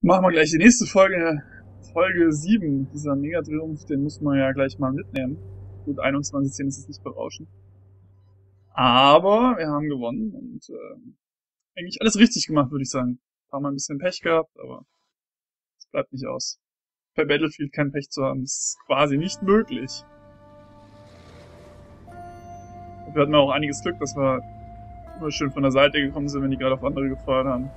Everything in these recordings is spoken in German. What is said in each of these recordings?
Machen wir gleich die nächste Folge, Folge 7. Dieser Mega-Triumph, den muss man ja gleich mal mitnehmen. Gut, 21:10 ist es nicht berauschend. Aber wir haben gewonnen und eigentlich alles richtig gemacht, würde ich sagen. Haben wir ein bisschen Pech gehabt, aber es bleibt nicht aus. Bei Battlefield kein Pech zu haben, ist quasi nicht möglich. Wir hatten auch einiges Glück, dass wir immer schön von der Seite gekommen sind, wenn die gerade auf andere gefeuert haben.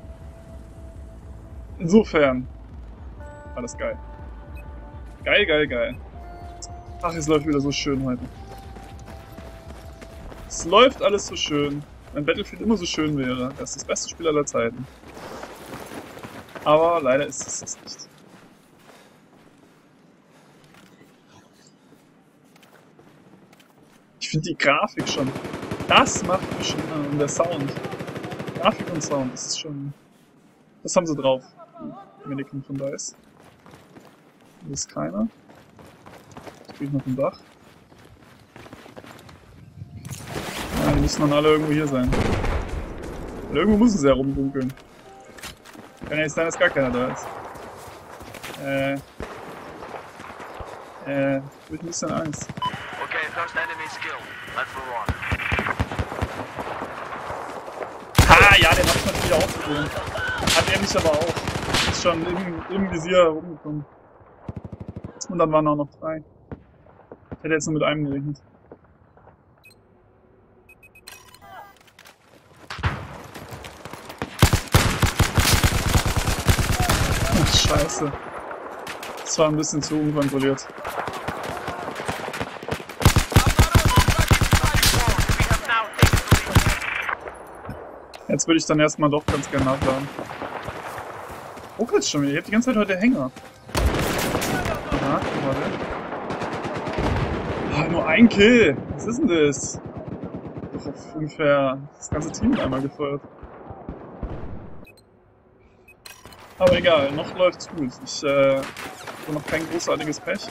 Insofern war das geil. Geil, geil, geil. Ach, es läuft wieder so schön heute. Es läuft alles so schön. Wenn Battlefield immer so schön wäre, das ist das beste Spiel aller Zeiten. Aber leider ist es das nicht. Ich finde die Grafik schon. Das macht mich schon an. Der Sound. Grafik und Sound, das ist schon. Das haben sie drauf. Die Mannequin von DICE. Hier ist keiner. Jetzt kriege ich noch ein Dach. Ja, die müssen dann alle irgendwo hier sein. Und irgendwo müssen sie ja rumdunkeln. Kann ja nicht sein, dass gar keiner da ist. Hab ich ein bisschen Angst. Okay, first enemy skill. Let's move on. Ha, ja, den hab ich natürlich auch gesehen. Hat er mich aber auch. Ist schon im Visier rumgekommen. Und dann waren auch noch 3. Ich hätte jetzt nur mit einem gerechnet. Ach, scheiße. Das war ein bisschen zu unkontrolliert. Jetzt würde ich dann erstmal doch ganz gerne nachladen. Ruckelt schon wieder. Ich hab die ganze Zeit heute Hänger. Aha, warte. Ah, nur ein Kill. Was ist denn das? Doch auf ungefähr das ganze Team einmal gefeuert. Aber egal, noch läuft's gut. Ich habe noch kein großartiges Pech.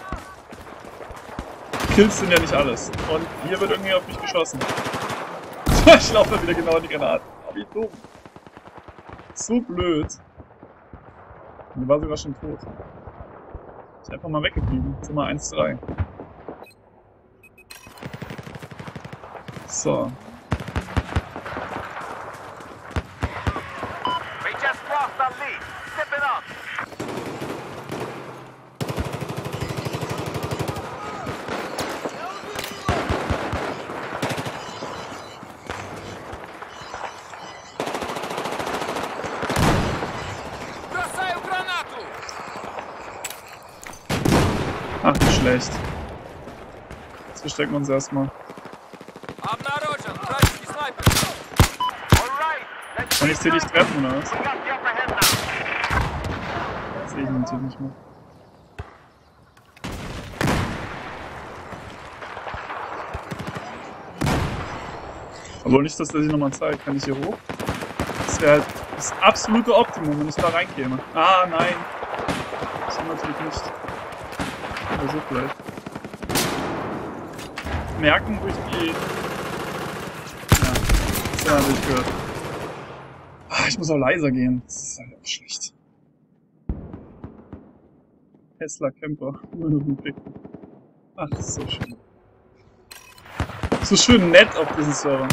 Kills sind ja nicht alles. Und hier wird irgendwie auf mich geschossen. Ich laufe da wieder genau in die Granaten. Oh, wie dumm. So blöd. Die war sogar schon tot. Ist einfach mal weggeblieben. Zimmer 1-3. So. We just lost the lead. Step it up. Бросаю гранату! Ach, wie schlecht. Jetzt verstecken wir uns erstmal. Обнаружен! Вражеский снайпер! All right. Let's Kann ich sie nicht treffen, oder was? we got the upper hand now. Das sehe ich natürlich nicht mehr. Aber nicht, dass der sich nochmal zeigt. Kann ich hier hoch? Das wäre halt das absolute Optimum, wenn ich da reinkäme. Ah, nein. Das ist natürlich nicht. Oder so vielleicht. Merken, wo ich die... Ja, das ja natürlich gehört. Ah, ich muss auch leiser gehen. Das ist halt auch schlecht. Tesla Camper. Ach, das ist so schön. So schön nett auf diesen Servern.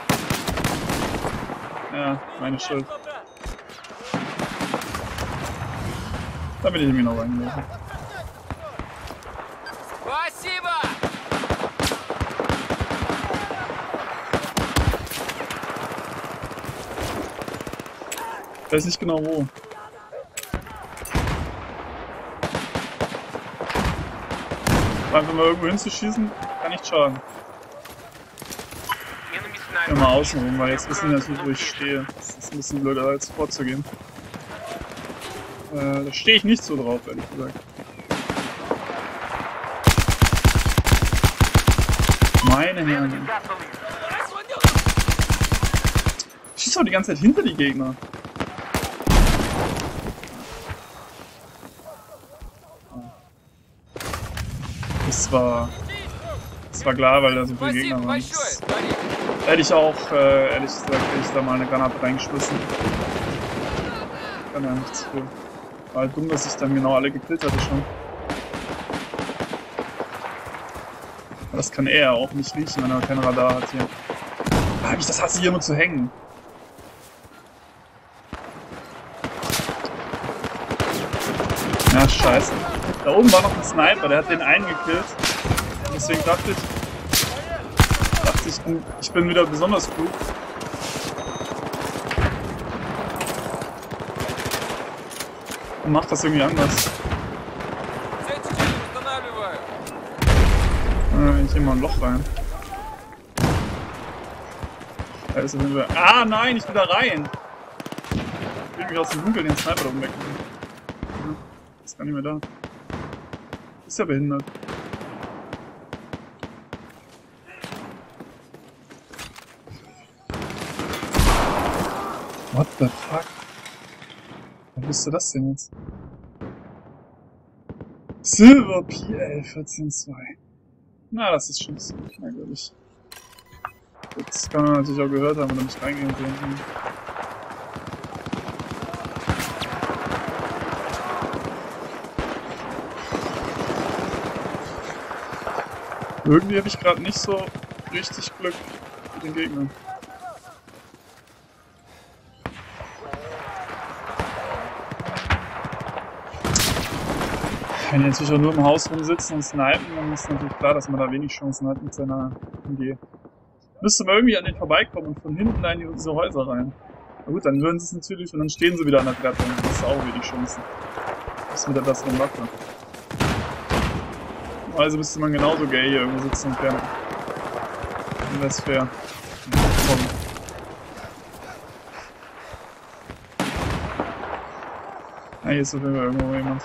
Ja, meine Schuld. Da bin ich mir noch reingelaufen. Спасибо! Ich weiß nicht genau wo. Einfach mal irgendwo hinzuschießen, kann nicht schaden. Enemy Ich sniper. geh mal außen rum, weil jetzt wissen die natürlich, wo ich stehe. Das ist ein bisschen blöder, als vorzugehen. Da stehe ich nicht so drauf, ehrlich gesagt. Meine Herren. Gasoline. Ich schieße auch die ganze Zeit hinter die Gegner. Das war klar, weil da so viele Gegner Спасибо waren. большое, Борис! Hätte ich auch, ehrlich gesagt, hätte ich da mal eine Granate reingeschmissen. kann ja nichts für. War halt dumm, dass ich dann genau alle gekillt hatte schon. Aber das kann er auch nicht riechen, wenn er kein Radar hat hier. Ah, ich das hasse hier immer zu hängen. Ja, scheiße. Da oben war noch ein Sniper, der hat den einen gekillt. Und deswegen dachte ich bin wieder besonders gut. Und mach das irgendwie anders. Ich geh mal ein Loch rein. Da ist ah nein, ich will da rein! Ich will mich aus dem Dunkeln den Sniper da oben wegnehmen. Ist gar nicht mehr da. Ist ja behindert. What the fuck? Was bist du das denn jetzt? Silver PL 14.2. Na, das ist schon merkwürdig. Das kann man natürlich auch gehört haben, wenn er nicht reingehen will. Irgendwie habe ich gerade nicht so richtig Glück mit den Gegnern. Wenn die natürlich auch nur im Haus rumsitzen und snipen, dann ist natürlich klar, dass man da wenig Chancen hat mit seiner MG. Müsste man irgendwie an den vorbeikommen und von hinten da in diese Häuser rein. Na gut, dann hören sie es natürlich und dann stehen sie wieder an der Treppe. Das ist auch wenig Chancen. Das ist mit der besseren Waffe. Also müsste man genauso gay hier irgendwo sitzen und kämpfen. Dann wäre es fair. Ah, hier ist auf jeden Fall irgendwo jemand.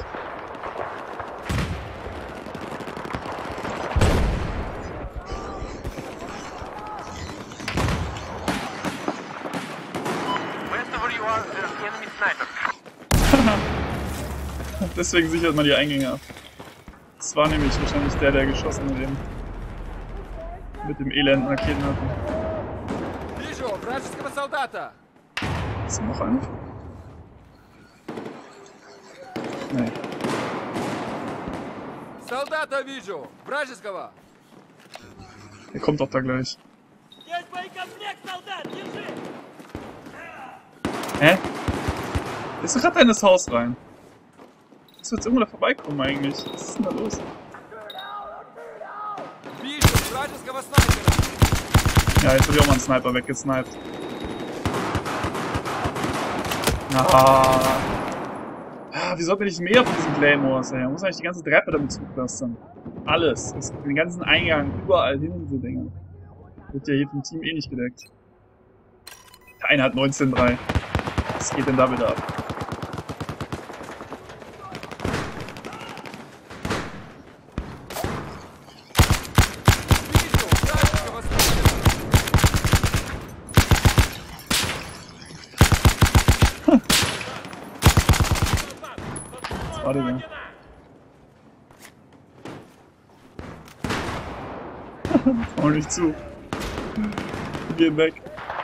Deswegen sichert man die Eingänge ab. Das war nämlich wahrscheinlich der geschossen mit dem elenden Raketen hatte. Ist noch einer? Nee. Der kommt doch da gleich. Hä? Ist doch gerade in das Haus rein. Muss jetzt irgendwo da vorbeikommen eigentlich. Was ist denn da los? Ja, jetzt habe ich auch mal einen Sniper weggesniped. Ah, wieso bin ich mehr von diesen Claymores? Ey? Man muss eigentlich die ganze Treppe damit zupflastern. Alles. Den ganzen Eingang, überall hin, diese Dinger. Wird ja hier vom Team eh nicht gedeckt. Der eine hat 19,3. Was geht denn da wieder ab? Warte mal. Trau nicht zu. Geh weg.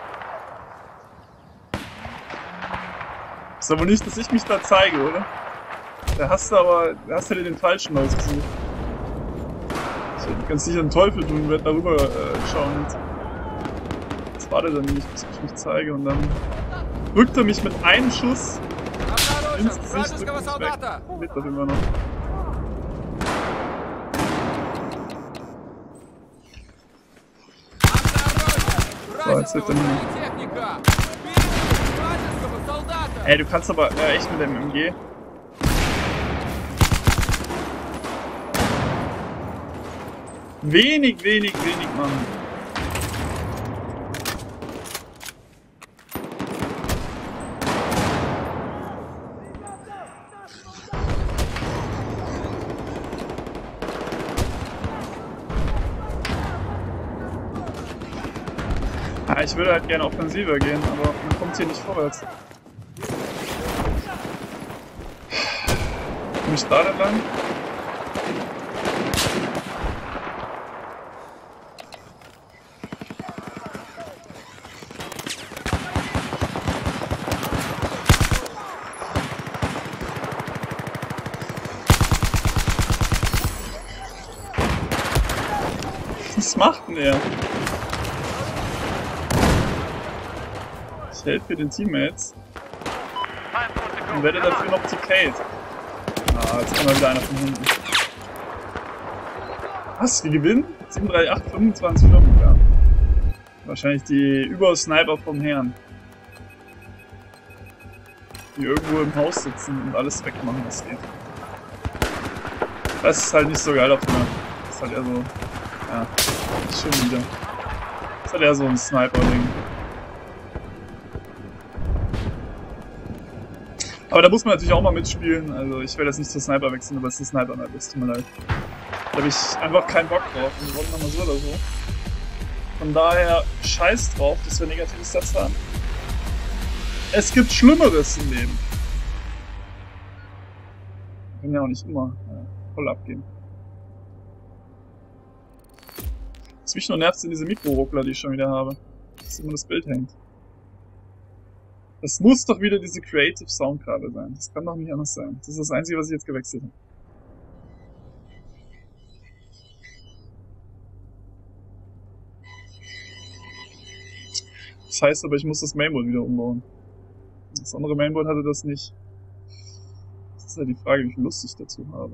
Ist aber nicht, dass ich mich da zeige, oder? Da hast du dir den falschen ausgesucht. Ich werde ganz sicher einen Teufel tun und werde darüber schauen. Jetzt wartet er nämlich, bis ich mich zeige und dann drückt er mich mit einem Schuss ins Gesicht und ist weg. Lebt das immer noch. So, jetzt wird er nur noch. Ey, du kannst aber echt mit dem MG. Wenig machen. Ja, ich würde halt gerne offensiver gehen, aber man kommt hier nicht vorwärts. Komm ich da denn lang? Was macht denn er? Ich helfe den Teammates Time for it to go. und werde dafür noch TK'd. Ah, jetzt kommt mal wieder einer von hinten. Was? Wir gewinnen? 738, 25, 5, ja. Wahrscheinlich die Übersniper vom Herrn. Die irgendwo im Haus sitzen und alles wegmachen, was geht. Das ist halt nicht so geil auf der Map. Das ist halt eher so... Ja, schon wieder. Das ist halt eher so ein Sniper-Ding. Aber da muss man natürlich auch mal mitspielen. Also ich werde jetzt nicht zur Sniper wechseln, aber es ist eine Sniper-Map, es tut mir leid. Da habe ich einfach keinen Bock drauf. Und wir wollen nochmal so oder so. Von daher scheiß drauf, dass wir negative Stats haben. Es gibt Schlimmeres im Leben. Wir können ja auch nicht immer voll abgehen. Was mich nur nervt, sind diese Mikroruckler, die ich schon wieder habe. Dass immer das Bild hängt. Das muss doch wieder diese Creative Soundkarte sein. Das kann doch nicht anders sein. Das ist das Einzige, was ich jetzt gewechselt habe. Das heißt aber, ich muss das Mainboard wieder umbauen. Das andere Mainboard hatte das nicht. Das ist ja die Frage, wie viel Lust ich dazu habe.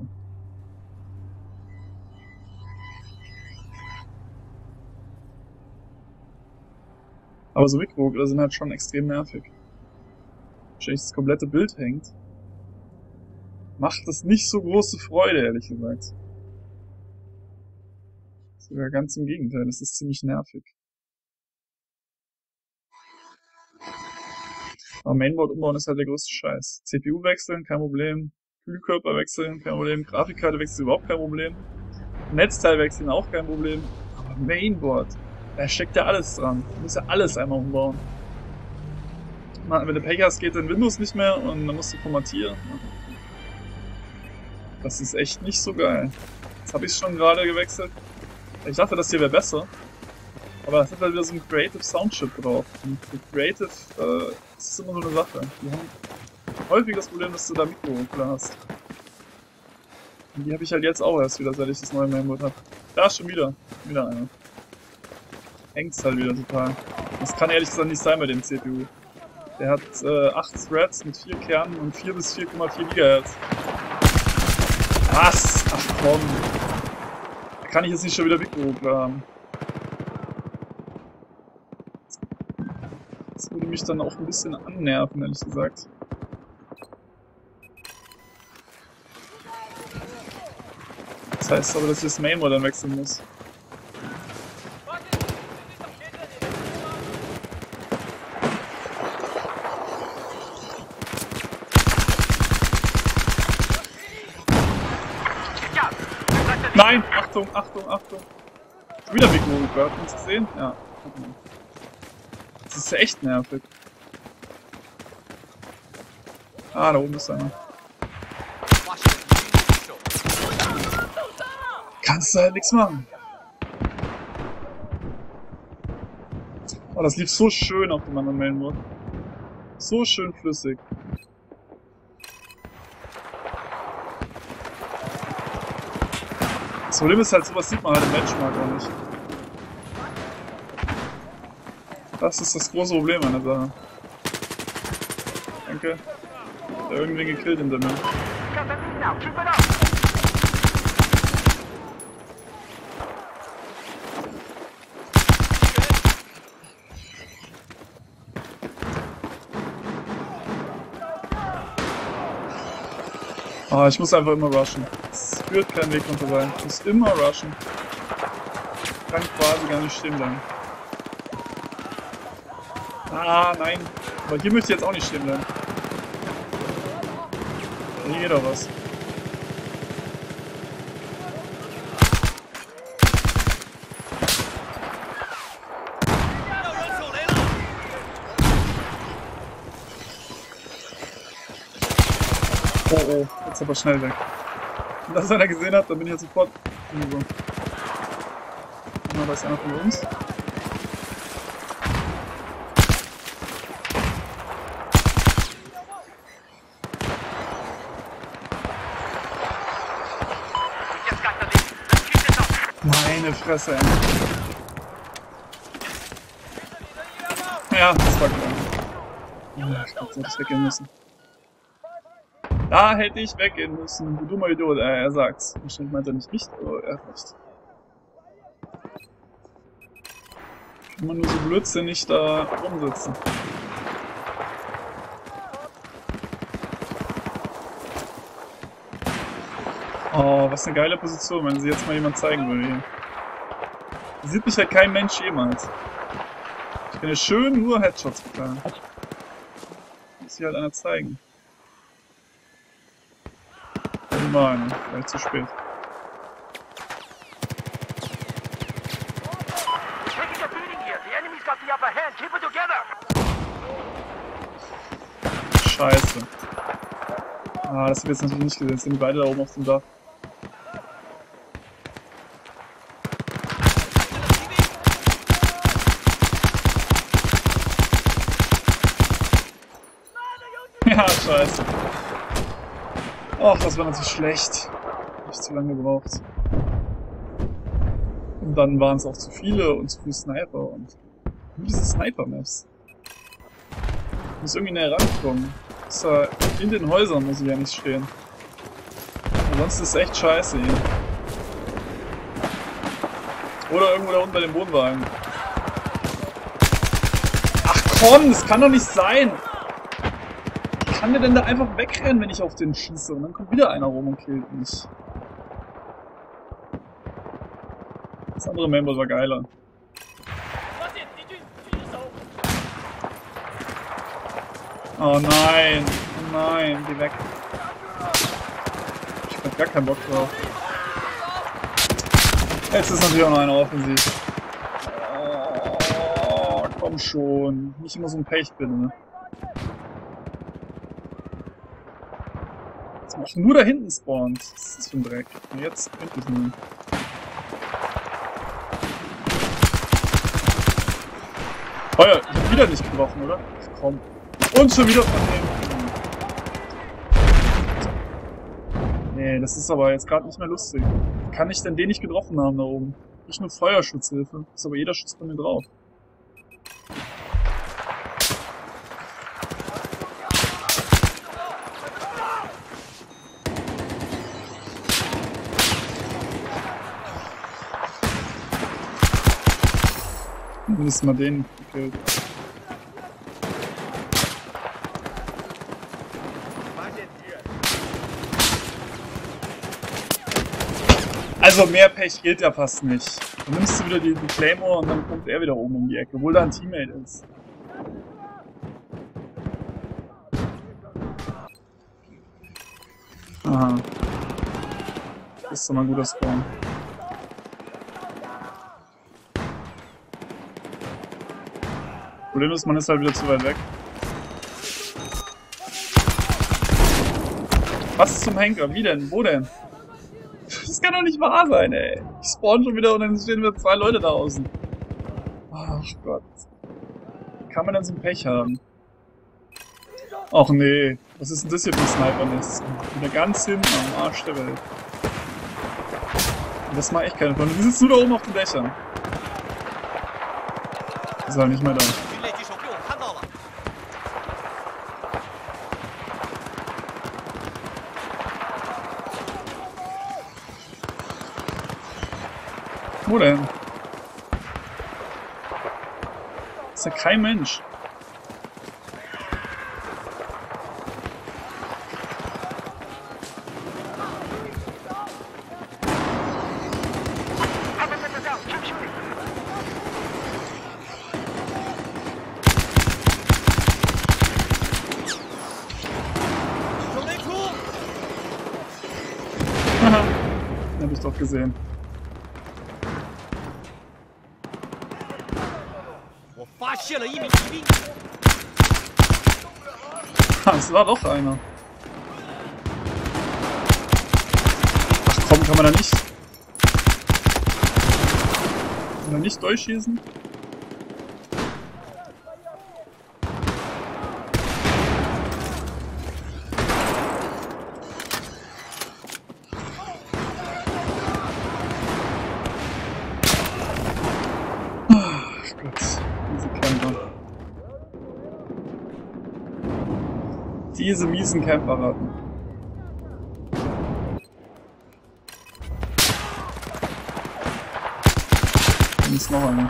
Aber so Mikroruckler sind halt schon extrem nervig. Wahrscheinlich das komplette Bild hängt. Macht das nicht so große Freude, ehrlich gesagt. Sogar ganz im Gegenteil, es ist ziemlich nervig. Aber Mainboard umbauen ist halt der größte Scheiß. CPU wechseln, kein Problem. Kühlkörper wechseln, kein Problem. Grafikkarte wechseln, überhaupt kein Problem. Netzteil wechseln, auch kein Problem. Aber Mainboard, da steckt ja alles dran. Du musst ja alles einmal umbauen. Wenn du Pech hast, geht dein Windows nicht mehr und dann musst du formatieren. Das ist echt nicht so geil. Jetzt habe ich es schon gerade gewechselt. Ich dachte, das hier wäre besser. Aber es hat halt wieder so einen Creative Soundchip drauf. Und für Creative ist es immer so eine Sache. Die haben häufig das Problem, dass du da Mikroruckler hast. Und die habe ich halt jetzt auch erst wieder, seit ich das neue Mainboard habe. Da ist schon wieder einer. Hängt's halt wieder total. Das kann ehrlich gesagt nicht sein bei dem CPU. Der hat 8 Threads mit 4 Kernen und 4 bis 4,4 GHz. Was? Ach komm. Da kann ich jetzt nicht schon wieder Mikroruckler haben. Das würde mich dann auch ein bisschen annerven, ehrlich gesagt. Das heißt aber, dass ich das Mainboard dann wechseln muss. Nein! Achtung, Achtung, Achtung! Schon wieder Mikroruckler, habt ihr das gesehen? Ja. Das ist ja echt nervig. Ah, da oben ist einer. Kannst du halt nichts machen. Oh, das lief so schön auf dem anderen Mainboard. So schön flüssig. Das Problem ist halt, sowas sieht man halt im Benchmark auch nicht. Das ist das große Problem an der Sache. Danke. Hat er irgendwen gekillt hinter mir. Ah, ich muss einfach immer rushen. Es führt kein Weg dran vorbei. Ich muss immer rushen. Ich kann quasi gar nicht stehen bleiben. Ah, nein. Aber hier möchte ich jetzt auch nicht stehen bleiben. Hier geht doch was. Oh, oh. Jetzt aber schnell weg. Wenn das einer gesehen hat, dann bin ich jetzt sofort... So. Da ist einer von uns. Meine Fresse, ey. Ja, das war klar. Ja, ich glaube, so hätte ich weggehen müssen. Da hätte ich weggehen müssen. Du dummer Idiot. Er sagt's. Wahrscheinlich meint er nicht mich, aber er hat recht. Kann man nur so blödsinnig da rumsitzen. Oh, was eine geile Position, wenn sie jetzt mal jemand zeigen würde hier. Da sieht mich ja kein Mensch jemals. Ich kann ja schön nur Headshots bekleiden. Muss hier halt einer zeigen. Nein, vielleicht zu spät. Taking a beating here. The enemy's got the upper hand. Keep it together. Scheiße. Ah, das hab ich jetzt natürlich nicht gesehen. Jetzt sind die beide da oben auf dem Dach. Ja, scheiße. Och, das war natürlich schlecht. Hab ich zu lange gebraucht. Und dann waren es auch zu viele und zu viele Sniper und nur diese Sniper-Maps. Ich muss irgendwie näher rankommen. In den Häusern muss ich ja nicht stehen. Ansonsten ist es echt scheiße hier. Oder irgendwo da unten bei dem Wohnwagen. Ach komm, das kann doch nicht sein! Wie kann der denn da einfach wegrennen, wenn ich auf den schieße? Und dann kommt wieder einer rum und killt mich. Das andere Mainboard war geiler. Oh nein, oh nein, geh weg. Ich hab gar keinen Bock drauf. Jetzt ist natürlich auch noch einer offensiv. Oh, komm schon. Nicht immer so ein Pech, bitte. Ne? Jetzt mach ich nur da hinten spawnt. Was ist das für ein Dreck? Und jetzt endlich nie. Oh ja, ich hab wieder nicht getroffen, oder? Ach, komm. Und schon wieder von hinten. Nee, das ist aber jetzt gerade nicht mehr lustig. Wie kann ich denn den nicht getroffen haben da oben? Nicht nur Feuerschutzhilfe. Ist aber jeder Schuss von mir drauf. Mindestens mal den gekillt. Also mehr Pech gilt ja fast nicht. Dann nimmst du wieder die Claymore und dann kommt er wieder oben um die Ecke, obwohl da ein Teammate ist. Aha. Das ist doch mal ein guter Spawn. Problem ist, man ist halt wieder zu weit weg. Was zum Henker? Wie denn? Wo denn? Das kann doch nicht wahr sein, ey. Ich spawn schon wieder und dann stehen wieder 2 Leute da außen. Ach Gott. Wie kann man denn so ein Pech haben? Ach nee. Was ist denn das hier für ein Sniper-Nest? Wieder ganz hinten am Arsch der Welt. Und das macht echt keine Freunde. Die sitzen nur da oben auf den Dächern. Ist halt nicht mehr da. Wo denn? Ist ja kein Mensch. Haha, hab ich doch gesehen. Es war doch einer. Ach komm, kann man da nicht? Kann man nicht durchschießen? Diese miesen Camper-Ratten. Da ist noch einer.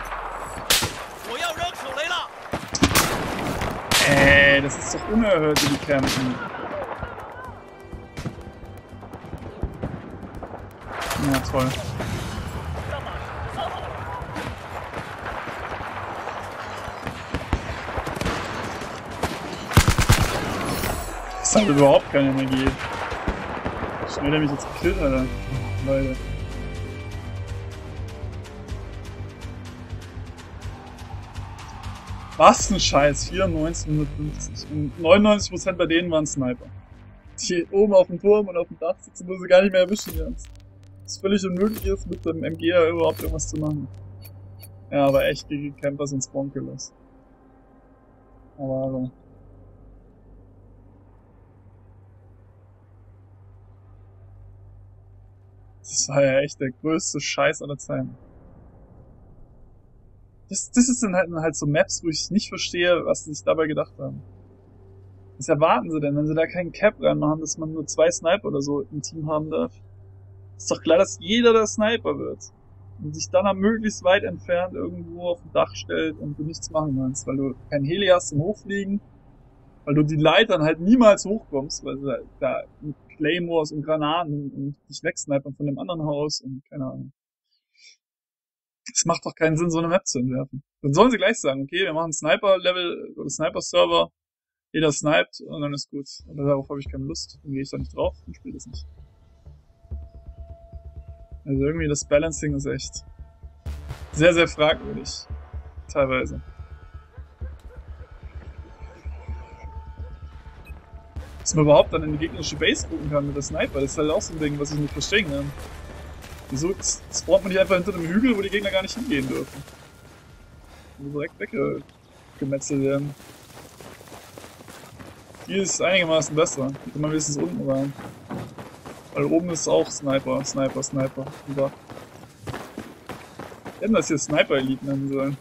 Ey, das ist doch unerhört, wie die campen. Ja, toll. Das hat überhaupt keine Energie. Wie schnell der mich jetzt gekillt hat, Leute. Was ein Scheiß, 94, 150. Und 99% bei denen waren Sniper. Die oben auf dem Turm und auf dem Dach sitzen, wo sie gar nicht mehr erwischen kannst. Es völlig unmöglich ist, mit dem MG überhaupt irgendwas zu machen. Ja, aber echt, die Camper sind Spawn-Killers. Aber das war ja echt der größte Scheiß aller Zeiten. Das sind halt so Maps, wo ich nicht verstehe, was sie sich dabei gedacht haben. Was erwarten sie denn, wenn sie da keinen Cap reinmachen, dass man nur 2 Sniper oder so im Team haben darf? Ist doch klar, dass jeder der Sniper wird. Und sich dann am möglichst weit entfernt irgendwo auf dem Dach stellt und du nichts machen kannst, weil du kein Heli hast zum Hochfliegen, weil du die Leitern halt niemals hochkommst, weil sie halt da mit Claymores und Granaten und dich wegsnipern von dem anderen Haus und keine Ahnung. Es macht doch keinen Sinn, so eine Map zu entwerfen. Dann sollen sie gleich sagen, okay, wir machen Sniper-Level oder Sniper-Server, jeder sniped und dann ist gut. Aber darauf habe ich keine Lust, dann gehe ich da nicht drauf und spiele das nicht. Also irgendwie das Balancing ist echt sehr, sehr fragwürdig. Teilweise. Dass man überhaupt dann in die gegnerische Base gucken kann mit der Sniper, das ist halt auch so ein Ding, was ich nicht verstehen kann. Wieso spawnt man nicht einfach hinter einem Hügel, wo die Gegner gar nicht hingehen dürfen? Und direkt weggemetzelt werden. Die ist einigermaßen besser. Die kann man wenigstens unten rein. Weil oben ist auch Sniper. Und da. Hätten das hier Sniper-Elite nennen sollen.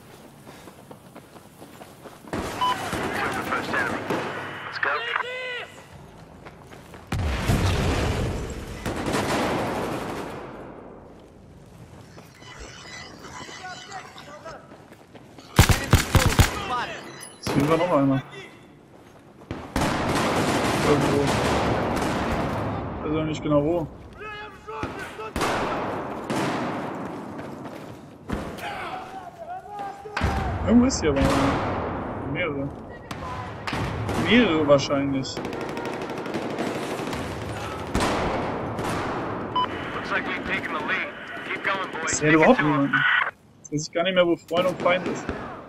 Hier war noch einer. Irgendwo. Ich weiß auch nicht genau wo. Irgendwo ist hier aber einer. Mehrere. Mehrere wahrscheinlich. Ich sehe überhaupt niemanden. Jetzt weiß ich gar nicht mehr, wo Freund und Feind ist.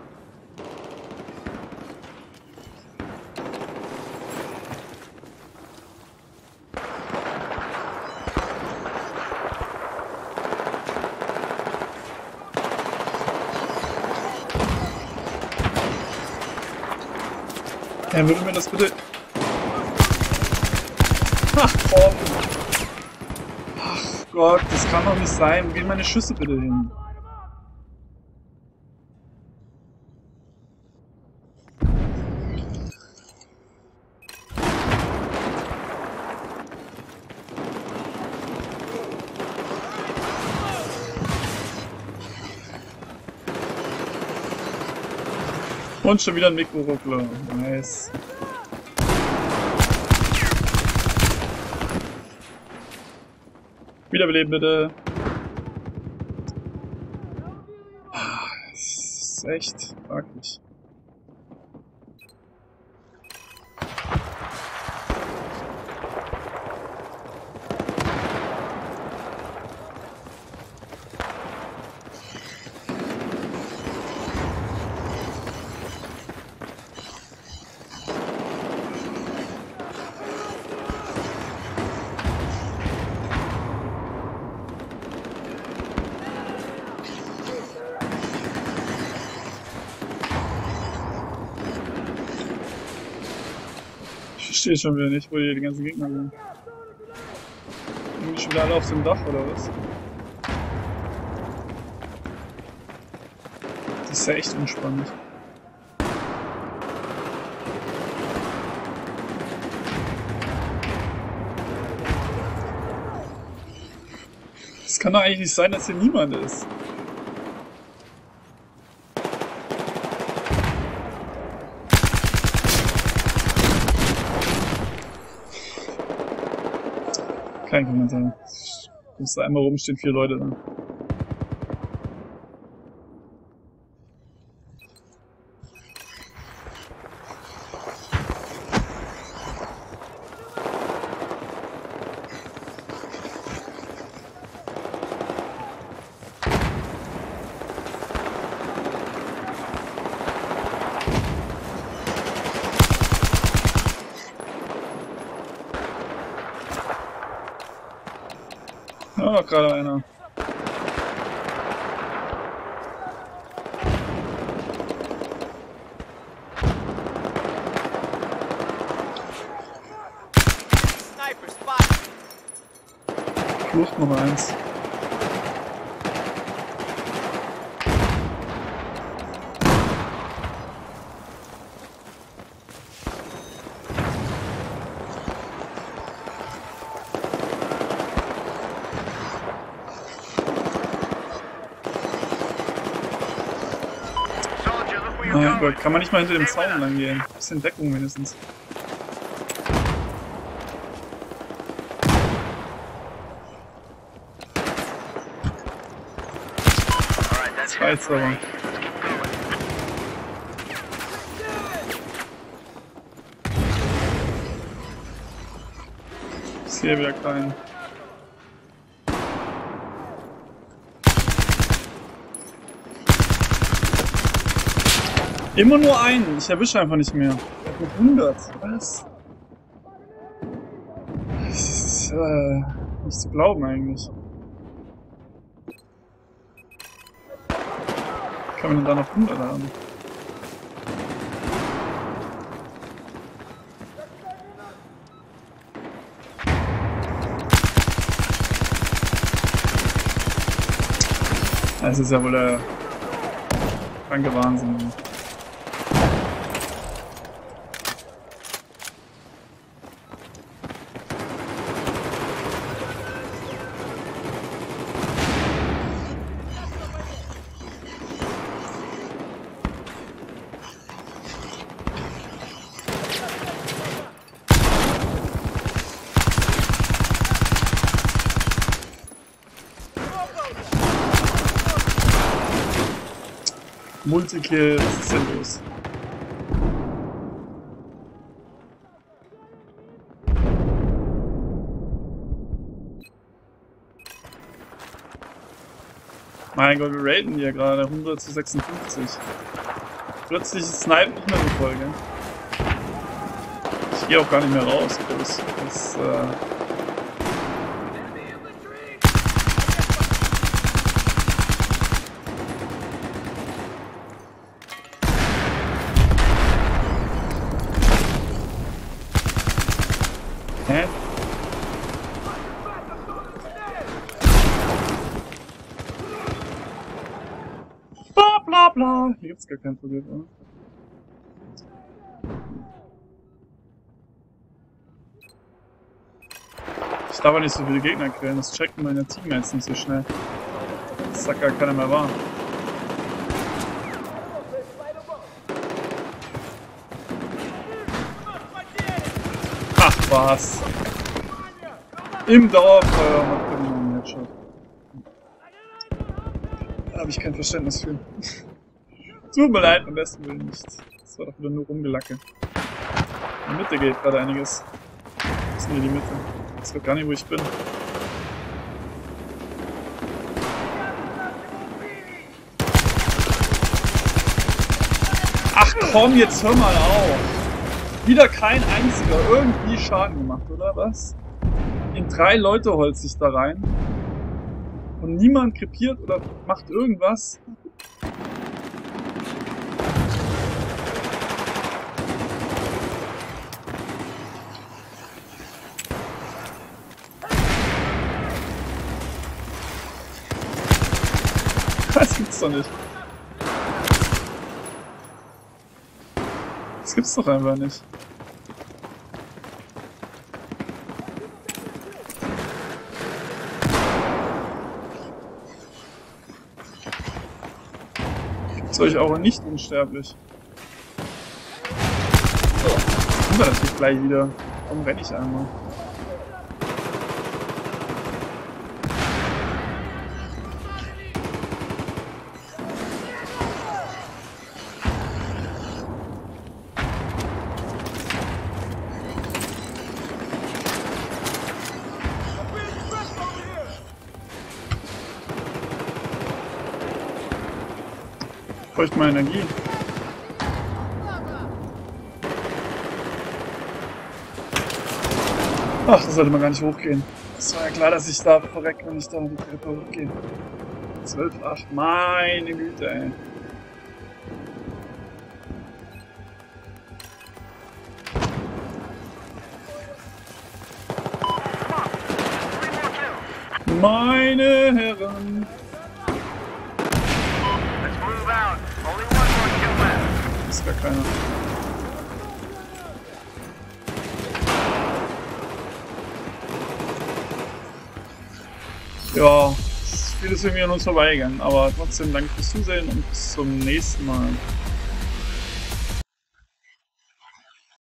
Ja, würde mir das bitte... Ach komm! Ach Gott, das kann doch nicht sein. Wo gehen meine Schüsse bitte hin? Und schon wieder ein Mikroruckler. Nice. Wiederbeleben bitte. Das ist echt fraglich. Ich verstehe schon wieder nicht, wo die ganzen Gegner sind. Sind die schon wieder alle auf dem Dach oder was? Das ist ja echt unspannend. Es kann doch eigentlich nicht sein, dass hier niemand ist. Kein Kommentar. Muss da einmal rumstehen, 4 Leute da. Ja, gerade einer. Sniper spot. Flucht Nummer 1. Mein Gott, kann man nicht mal hinter dem Zaun lang gehen? Bisschen Deckung wenigstens. Das reizt aber. Ich sehe wieder keinen. Immer nur einen. Ich erwische einfach nicht mehr. Ich hab 100. Was? Das ist nicht zu glauben eigentlich. Kann man denn da noch 100 haben? Das ist ja wohl der kranke Wahnsinn. Multikill, was ist denn los? Mein Gott, wir raten hier gerade 100 zu 56. Plötzlich ist Snipe nicht mehr so voll, gell? Ich gehe auch gar nicht mehr raus. Das Hä? Bla bla bla. Hier gibt's gar kein Problem, oder? Ich darf aber nicht so viele Gegner quälen, das checken meine Teammates nicht so schnell. Das sagt gar keiner mehr wahr. Ach was! Im Dauerfeuer macht er noch einen Headshot. Da habe ich kein Verständnis für. Tut mir leid, am besten Willen nicht. Das war doch wieder nur Rumgelacke. In der Mitte geht gerade einiges. Wo ist denn hier die Mitte? Ich weiß gar nicht, wo ich bin. Ach komm, jetzt hör mal auf! Wieder kein einziger irgendwie Schaden gemacht, oder was? In 3 Leute holzt sich da rein. Und niemand krepiert oder macht irgendwas. Das gibt's doch nicht. Das gibt's doch einfach nicht. Soll ich auch nicht unsterblich? Kommt er natürlich gleich wieder. Warum renne ich einmal? Ich bräuchte mal Energie. Ach, das sollte man gar nicht hochgehen. Es war ja klar, dass ich da verrecke, wenn ich da die Treppe hochgehe. 12,8. Meine Güte, ey. Meine Herren. Let's move out. Only one more kill left. Ist gar keiner. Ja, das Spiel ist irgendwie an uns vorbeigegangen, aber trotzdem danke fürs Zusehen und bis zum nächsten Mal.